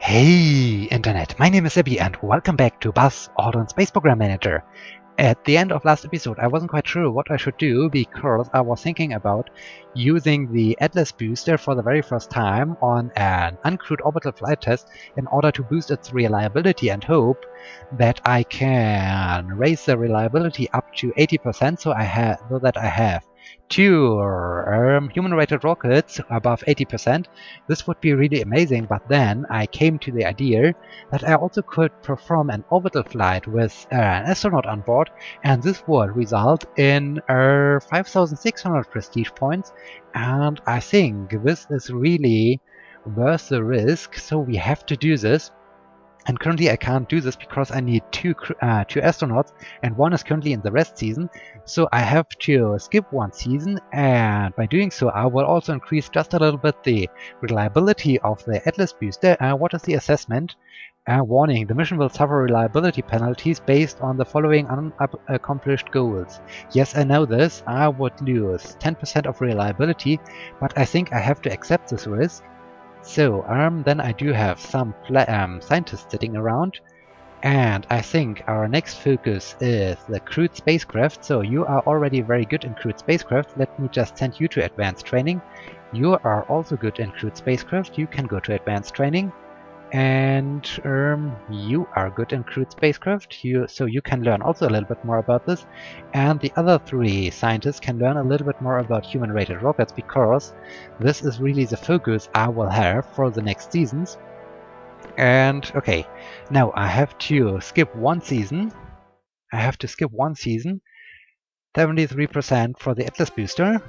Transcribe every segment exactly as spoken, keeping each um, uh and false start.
Hey Internet, my name is Sebby and welcome back to Buzz Aldrin Space Program Manager. At the end of last episode I wasn't quite sure what I should do because I was thinking about using the Atlas booster for the very first time on an uncrewed orbital flight test in order to boost its reliability and hope that I can raise the reliability up to eighty percent so I have so that I have two um, human-rated rockets above eighty percent. This would be really amazing, but then I came to the idea that I also could perform an orbital flight with uh, an astronaut on board, and this would result in uh, five thousand six hundred prestige points, and I think this is really worth the risk, so we have to do this. And currently I can't do this because I need two uh, two astronauts and one is currently in the rest season, so I have to skip one season, and by doing so I will also increase just a little bit the reliability of the Atlas booster. Uh, what is the assessment? Uh, warning, the mission will suffer reliability penalties based on the following unaccomplished goals. Yes, I know this, I would lose ten percent of reliability, but I think I have to accept this risk. So, um, then I do have some um, scientists sitting around, and I think our next focus is the crewed spacecraft. So you are already very good in crewed spacecraft, let me just send you to advanced training. You are also good in crewed spacecraft, you can go to advanced training. And um, you are good in crewed spacecraft, you, so you can learn also a little bit more about this. And the other three scientists can learn a little bit more about human-rated rockets, because this is really the focus I will have for the next seasons. And okay, now I have to skip one season. I have to skip one season. seventy-three percent for the Atlas booster.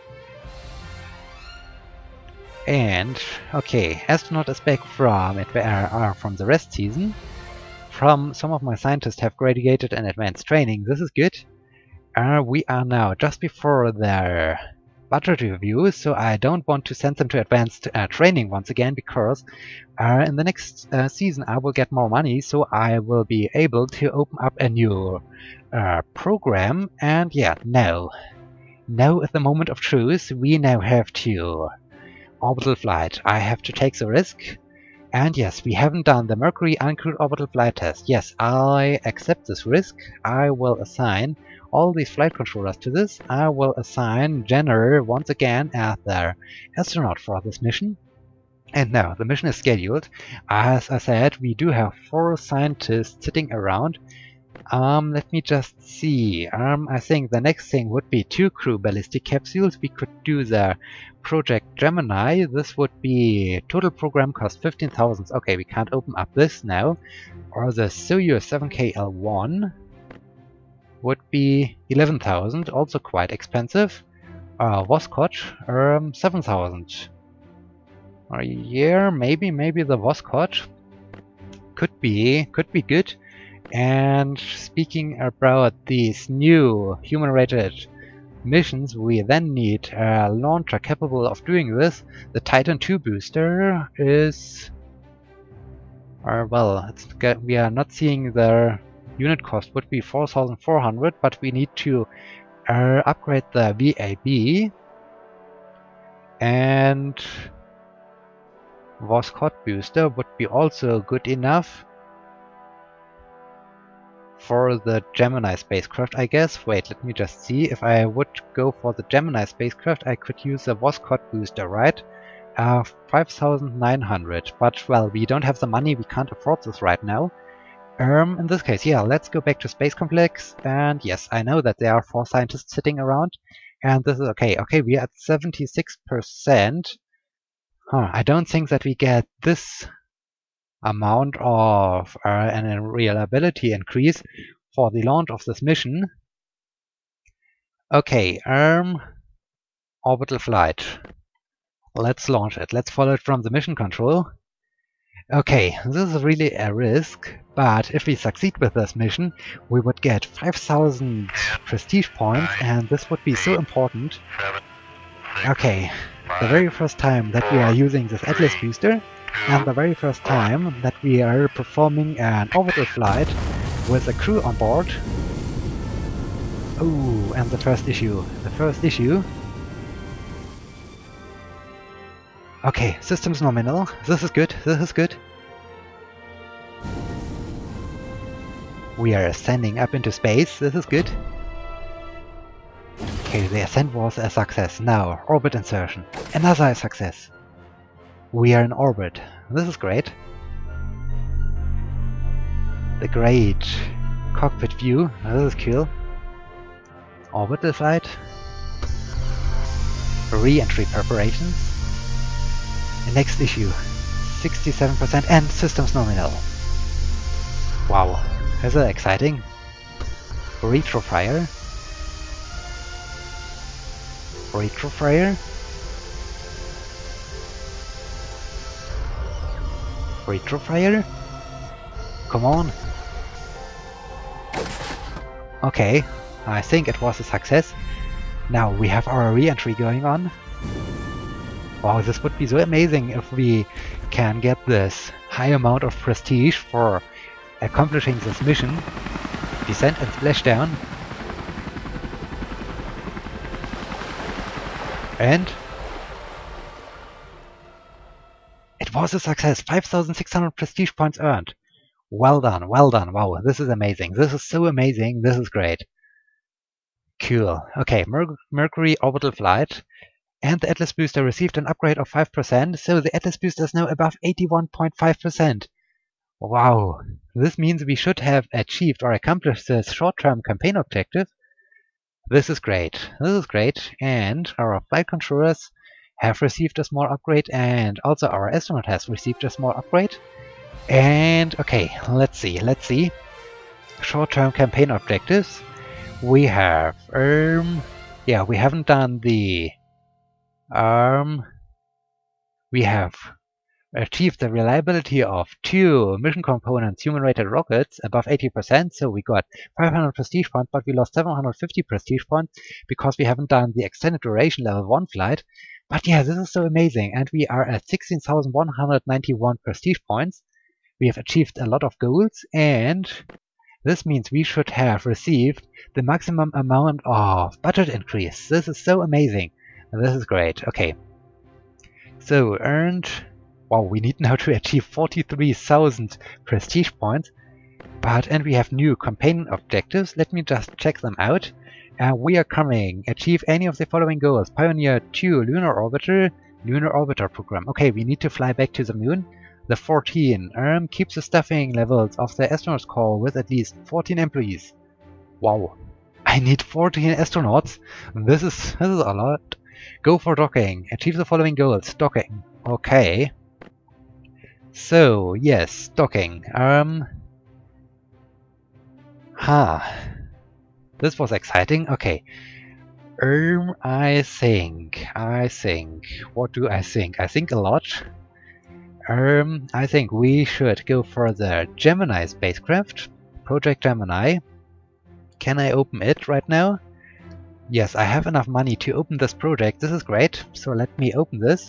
And okay, astronaut is back from it uh, from the rest season. From some of my scientists have graduated in advanced training. This is good. Uh, we are now just before their budget review, so I don't want to send them to advanced uh, training once again, because uh, in the next uh, season I will get more money, so I will be able to open up a new uh, program. And yeah, now, now is the moment of truth. We now have to orbital flight. I have to take the risk. And yes, we haven't done the Mercury uncrewed orbital flight test. Yes, I accept this risk. I will assign all these flight controllers to this. I will assign Jenner once again as their astronaut for this mission. And now the mission is scheduled. As I said, we do have four scientists sitting around. Um, let me just see. Um, I think the next thing would be two crew ballistic capsules. We could do the Project Gemini. This would be total program cost fifteen thousand. Okay, we can't open up this now. Or the Soyuz seven K L one would be eleven thousand, also quite expensive. Uh, Voskhod, um, seven thousand. Or yeah, maybe, maybe the Voskhod could be, could be good. And speaking about these new human-rated missions, we then need a launcher capable of doing this. The Titan two booster is... Uh, well, it's, we are not seeing the unit cost would be four thousand four hundred, but we need to uh, upgrade the V A B. And Voskhod booster would be also good enough for the Gemini spacecraft, I guess. Wait, let me just see. If I would go for the Gemini spacecraft, I could use the Voskhod booster, right? Uh, five thousand nine hundred. But, well, we don't have the money, we can't afford this right now. Um, in this case, yeah, let's go back to Space Complex. And yes, I know that there are four scientists sitting around. And this is okay. Okay, we are at seventy-six percent. Huh, I don't think that we get this amount of uh, an reliability increase for the launch of this mission. Okay, um, orbital flight. Let's launch it. Let's follow it from the mission control. Okay, this is really a risk, but if we succeed with this mission, we would get five thousand prestige points, and this would be so important. Okay, the very first time that we are using this Atlas booster, and the very first time that we are performing an orbital flight with a crew on board. Oh, and the first issue. The first issue. Okay, systems nominal. This is good, this is good. We are ascending up into space. This is good. Okay, the ascent was a success. Now, orbit insertion. Another success. We are in orbit. This is great. The great cockpit view. This is cool. Orbital flight. Re-entry preparations. The next issue. sixty-seven percent and systems nominal. Wow, is that exciting? Retrofire. Retrofire. Retrofire? Come on. Okay, I think it was a success. Now we have our re-entry going on. Wow, this would be so amazing if we can get this high amount of prestige for accomplishing this mission. Descent and splashdown. And it was a success! five thousand six hundred prestige points earned. Well done, well done. Wow, this is amazing. This is so amazing. This is great. Cool. Okay, Mer Mercury orbital flight. And the Atlas booster received an upgrade of five percent, so the Atlas booster is now above eighty-one point five percent. Wow, this means we should have achieved or accomplished the short-term campaign objective. This is great, this is great, and our flight controllers have received a small upgrade, and also our astronaut has received a small upgrade. And okay, let's see, let's see. Short-term campaign objectives. We have, um, yeah, we haven't done the Um, we have achieved the reliability of two mission components human-rated rockets above eighty percent, so we got five hundred prestige points, but we lost seven hundred fifty prestige points because we haven't done the extended duration level one flight. But yeah, this is so amazing, and we are at sixteen thousand one hundred ninety-one prestige points. We have achieved a lot of goals, and this means we should have received the maximum amount of budget increase. This is so amazing. This is great. Okay. So earned. Wow, we need now to achieve forty-three thousand prestige points. But and we have new campaign objectives. Let me just check them out. Uh, we are coming. Achieve any of the following goals. Pioneer two Lunar Orbiter, Lunar Orbiter program. Okay, we need to fly back to the moon. The fourteen. Um, keep the staffing levels of the astronauts corps with at least fourteen employees. Wow. I need fourteen astronauts. This is this is a lot. Go for docking. Achieve the following goals. Docking. Okay. So, yes, docking. Um. Ha. Huh. This was exciting. Okay. Um, I think. I think. What do I think? I think a lot. Um, I think we should go for the Gemini spacecraft. Project Gemini. Can I open it right now? Yes, I have enough money to open this project. This is great. So let me open this.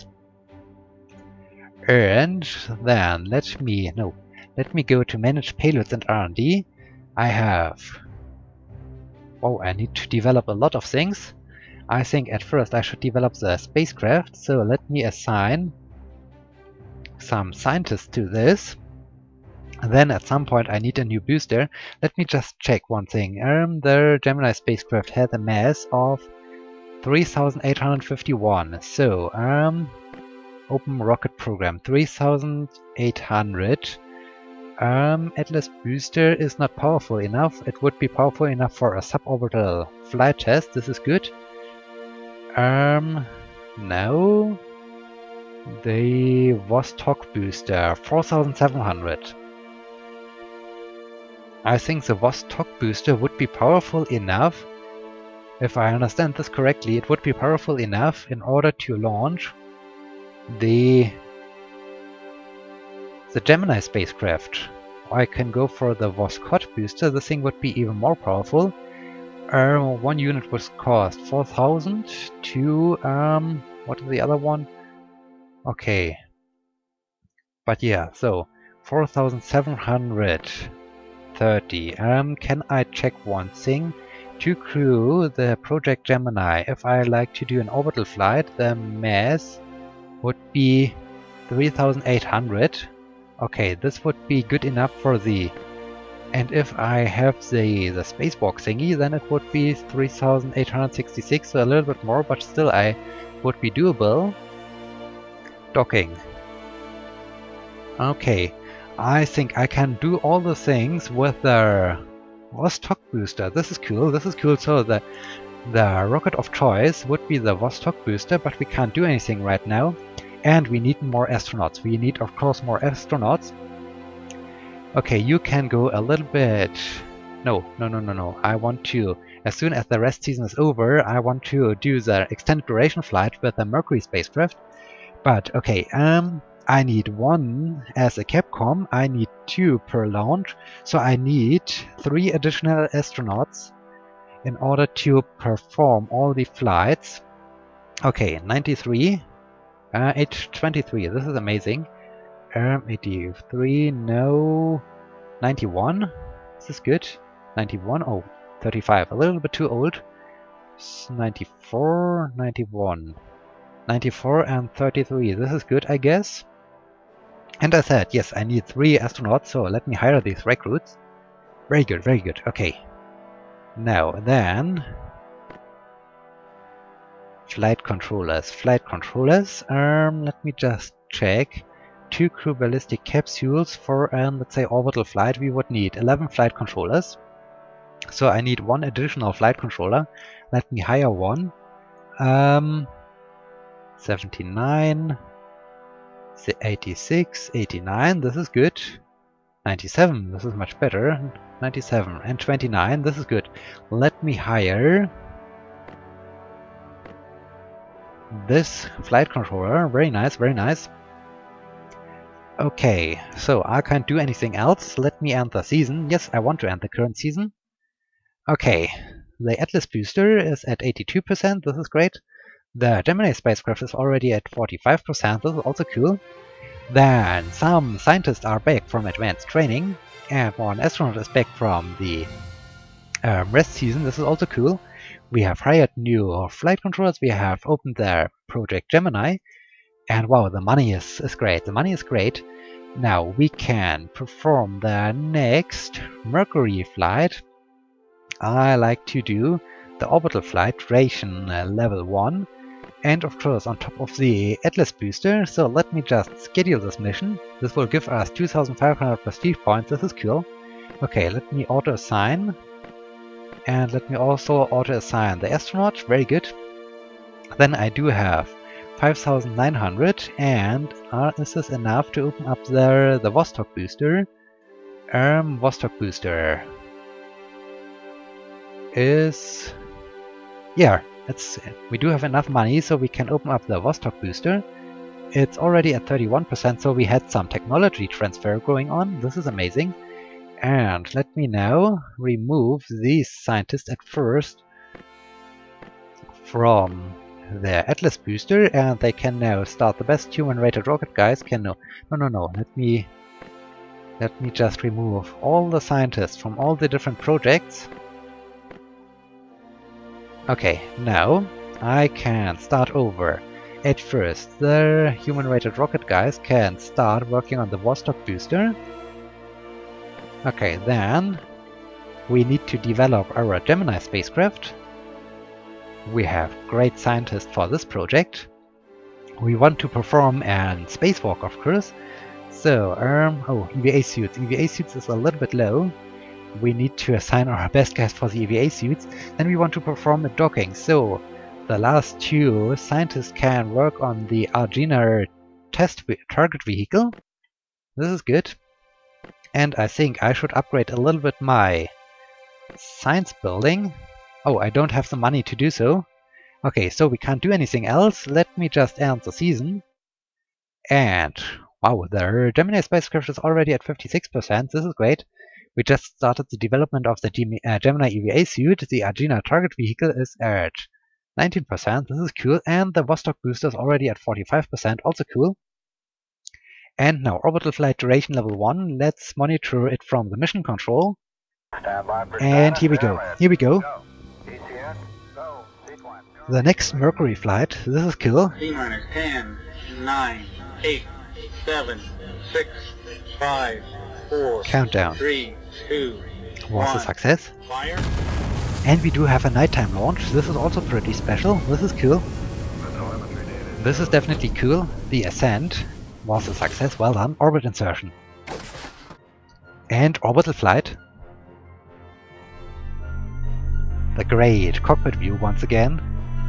And then let me, no, let me go to manage payloads and R and D. I have, oh, I need to develop a lot of things. I think at first I should develop the spacecraft. So let me assign some scientists to this. And then at some point I need a new booster. Let me just check one thing. Um, the Gemini spacecraft has a mass of three thousand eight hundred fifty-one. So, um, open rocket program three thousand eight hundred. Um, Atlas booster is not powerful enough. It would be powerful enough for a suborbital flight test. This is good. Um, now the Vostok booster four thousand seven hundred. I think the Vostok booster would be powerful enough, if I understand this correctly, it would be powerful enough in order to launch the the Gemini spacecraft. I can go for the Vostok booster. The thing would be even more powerful. Uh, one unit would cost four thousand. Two, um, what is the other one? Okay. But yeah, so four thousand seven hundred thirty. Um, can I check one thing? To crew the Project Gemini, if I like to do an orbital flight, the mass would be three thousand eight hundred. Okay, this would be good enough for the And if I have the, the spacewalk thingy, then it would be three thousand eight hundred sixty-six, so a little bit more, but still I would be doable. Docking. Okay, I think I can do all the things with the Vostok booster. This is cool, this is cool. So the, the rocket of choice would be the Vostok booster, but we can't do anything right now. And we need more astronauts. We need, of course, more astronauts. Okay, you can go a little bit... No, no, no, no, no. I want to, as soon as the rest season is over, I want to do the extended duration flight with the Mercury spacecraft. But, okay, um, I need one as a Capcom. I need two per launch. So I need three additional astronauts in order to perform all the flights. Okay, ninety-three. Uh, eight twenty-three. This is amazing. Um, eighty-three, no, ninety-one, this is good, ninety-one, oh, thirty-five, a little bit too old, ninety-four, ninety-one, ninety-four and thirty-three, this is good, I guess. And I said, yes, I need three astronauts, so let me hire these recruits. Very good, very good, okay. Now, then, flight controllers, flight controllers, um, let me just check. Two crew ballistic capsules for, um, let's say, orbital flight. We would need eleven flight controllers. So I need one additional flight controller. Let me hire one. Um, seventy-nine, eighty-six, eighty-nine, this is good. ninety-seven, this is much better. ninety-seven and twenty-nine, this is good. Let me hire this flight controller. Very nice, very nice. Okay, so I can't do anything else. Let me end the season. Yes, I want to end the current season. Okay, the Atlas booster is at eighty-two percent. This is great. The Gemini spacecraft is already at forty-five percent. This is also cool. Then some scientists are back from advanced training, and one astronaut is back from the um, rest season. This is also cool. We have hired new flight controllers. We have opened their Project Gemini. And wow, the money is, is great. The money is great. Now we can perform the next Mercury flight. I like to do the orbital flight duration uh, level one. And of course on top of the Atlas booster. So let me just schedule this mission. This will give us two thousand five hundred prestige points. This is cool. Okay, let me auto assign. And let me also auto assign the astronaut. Very good. Then I do have five thousand nine hundred, and uh, is this enough to open up the, the Vostok booster? Um, Vostok booster is... yeah, it's, we do have enough money, so we can open up the Vostok booster. It's already at thirty-one percent, so we had some technology transfer going on. This is amazing. And let me now remove these scientists at first from the Atlas booster, and they can now start. The best human-rated rocket guys can no no no no let me let me just remove all the scientists from all the different projects. Okay, now I can start over. At first, the human-rated rocket guys can start working on the Vostok booster. Okay, then we need to develop our Gemini spacecraft. We have great scientists for this project. We want to perform a spacewalk, of course. So, um, oh, E V A suits. E V A suits is a little bit low. We need to assign our best guys for the E V A suits. Then we want to perform a docking. So, the last two scientists can work on the Aldrin test target vehicle. This is good. And I think I should upgrade a little bit my science building. Oh, I don't have the money to do so. Okay, so we can't do anything else. Let me just end the season. And wow, the Gemini spacecraft is already at fifty-six percent. This is great. We just started the development of the Gem uh, Gemini E V A suit. The Aldrin target vehicle is at nineteen percent. This is cool. And the Vostok booster is already at forty-five percent. Also cool. And now orbital flight duration level one. Let's monitor it from the mission control. And here we go. Here we go. The next Mercury flight. This is cool. T-minus ten, nine, eight, seven, six, five, four, countdown. three, two, Was a one. success. Fire. And we do have a nighttime launch. This is also pretty special. This is cool. This is definitely cool. The ascent was a success. Well done. Orbit insertion. And orbital flight. The great cockpit view once again.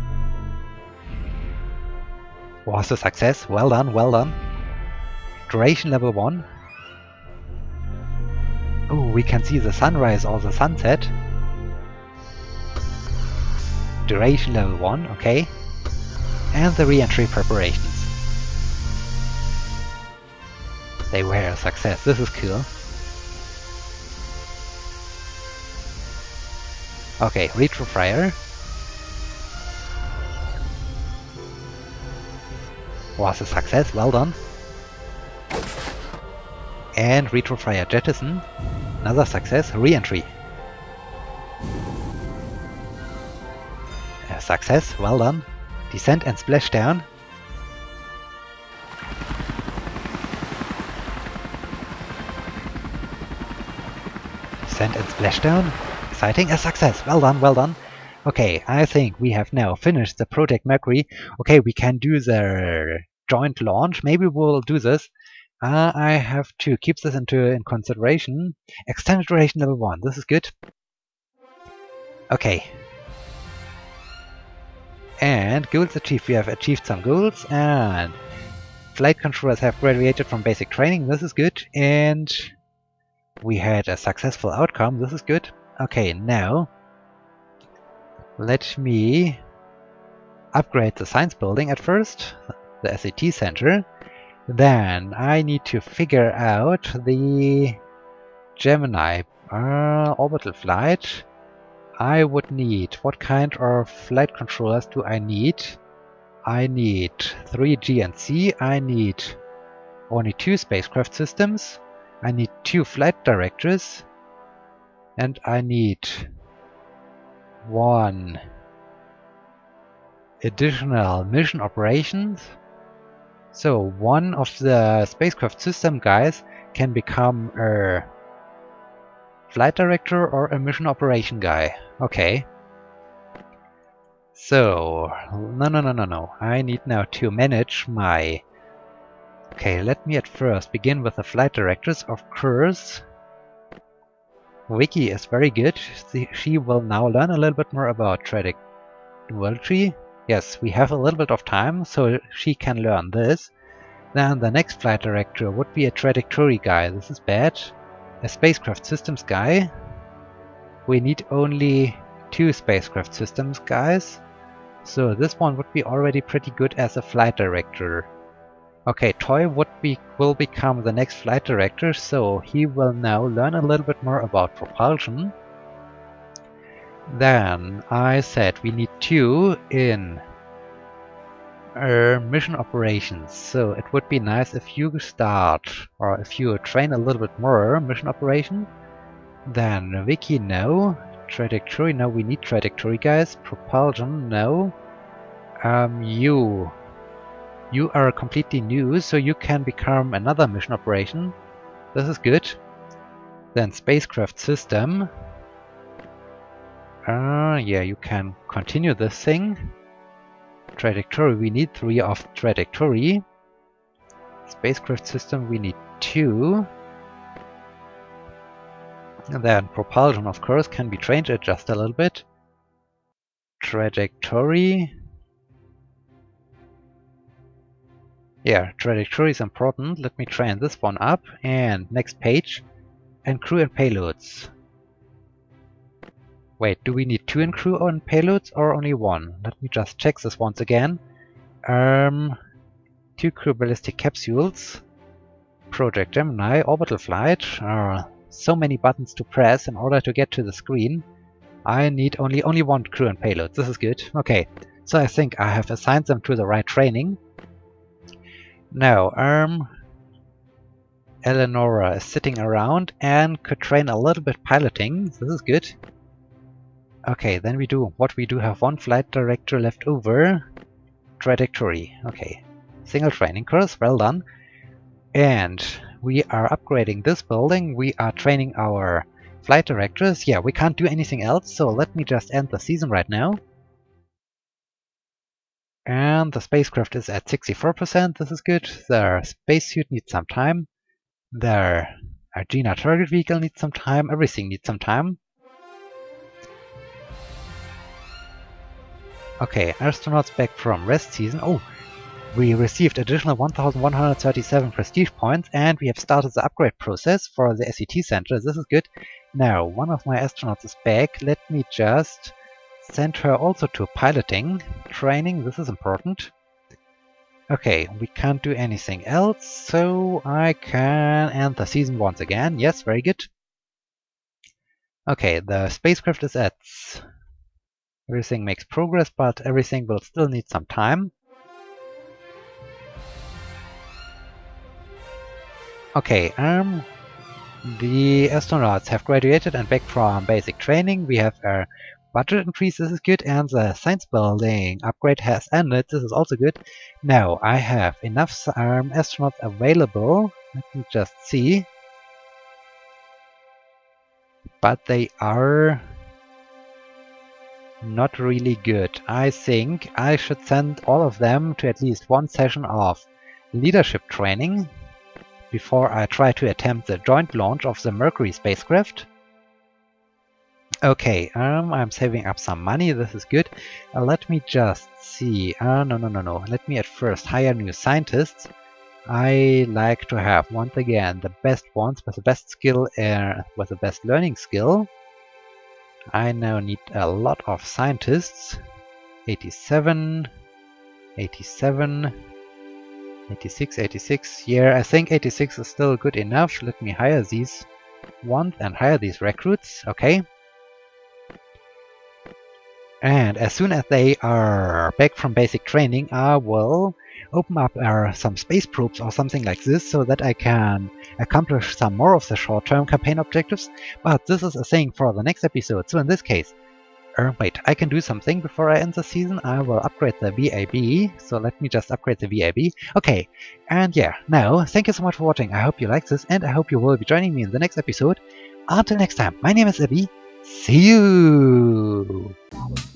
Was a success. Well done, well done. Duration level one. Oh, we can see the sunrise or the sunset. Duration level one, okay. And the re-entry preparations. They were a success. This is cool. Okay, retrofire. Was a success, well done. And retrofire jettison. Another success, re-entry. A success, well done. Descent and splashdown. Descent and splashdown. Exciting, a success, well done, well done. Okay, I think we have now finished the Project Mercury. Okay, we can do the joint launch. Maybe we'll do this. Uh, I have to keep this into in consideration. Extended duration level one. This is good. Okay. And goals achieved. We have achieved some goals, and flight controllers have graduated from basic training. This is good. And we had a successful outcome. This is good. Okay, now let me upgrade the science building at first, the S A T center. Then I need to figure out the Gemini uh, orbital flight. I would need, what kind of flight controllers do I need? I need three G and C, I need only two spacecraft systems, I need two flight directors, and I need one additional mission operations. So one of the spacecraft system guys can become a flight director or a mission operation guy. Okay. So, no, no, no, no, no. I need now to manage my... Okay, let me at first begin with the flight directors. Of course, Vicky is very good. She, she will now learn a little bit more about trajectory. Yes, we have a little bit of time, so she can learn this. Then the next flight director would be a trajectory guy. This is bad. A spacecraft systems guy. We need only two spacecraft systems guys. So this one would be already pretty good as a flight director. Okay, Toy would be will become the next flight director, so he will now learn a little bit more about propulsion. Then I said we need two in uh, mission operations, so it would be nice if you start, or if you train a little bit more mission operation. Then Vicky, no. Trajectory, no, we need trajectory guys. Propulsion, no. Um, you. You are completely new, so you can become another mission operation. This is good. Then spacecraft system. Uh, yeah, you can continue this thing. Trajectory, we need three of trajectory. Spacecraft system, we need two. And then propulsion, of course, can be trained just a little bit. Trajectory. Yeah, trajectory is important. Let me train this one up. And next page. And crew and payloads. Wait, do we need two in crew and payloads or only one? Let me just check this once again. Um, two crew ballistic capsules. Project Gemini, orbital flight. Uh, so many buttons to press in order to get to the screen. I need only only one crew and payloads. This is good. Okay, so I think I have assigned them to the right training. Now, um, Eleonora is sitting around and could train a little bit piloting. This is good. Okay, then we do what we do have one flight director left over. Trajectory. Okay, single training course. Well done. And we are upgrading this building. We are training our Flight directors, yeah, we can't do anything else, so let me just end the season right now. And the spacecraft is at sixty-four percent, this is good. Their spacesuit needs some time. Their Argena target vehicle needs some time. Everything needs some time. Okay, astronauts back from rest season. Oh, we received additional one thousand one hundred thirty-seven prestige points, and we have started the upgrade process for the S E T center. This is good. Now, one of my astronauts is back. Let me just send her also to piloting training. This is important. Okay, we can't do anything else, so I can end the season once again. Yes, very good. Okay, the spacecraft is at... Everything makes progress, but everything will still need some time. Okay, um, the astronauts have graduated and back from basic training. We have a budget increase, this is good, and the science building upgrade has ended, this is also good. Now, I have enough um, astronauts available. Let me just see. But they are not really good. I think I should send all of them to at least one session of leadership training before I try to attempt the joint launch of the Mercury spacecraft. Okay, um, I'm saving up some money, this is good. Uh, let me just see. Uh, no, no, no, no. Let me at first hire new scientists. I like to have, once again, the best ones with the best skill, uh, with the best learning skill. I now need a lot of scientists. eighty-seven, eighty-seven, eighty-six, eighty-six. Yeah, I think eighty-six is still good enough. Let me hire these ones and hire these recruits. Okay. And as soon as they are back from basic training, I will open up uh, some space probes or something like this so that I can accomplish some more of the short-term campaign objectives. But this is a thing for the next episode. So in this case, uh, wait, I can do something before I end the season. I will upgrade the V A B. So let me just upgrade the V A B. Okay, and yeah, now, thank you so much for watching. I hope you liked this, and I hope you will be joining me in the next episode. Until next time, my name is Abby. See you!